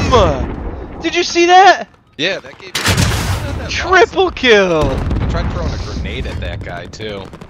Boom! Did you see that? Yeah, that gave you that Triple kill! I tried throwing a grenade at that guy too.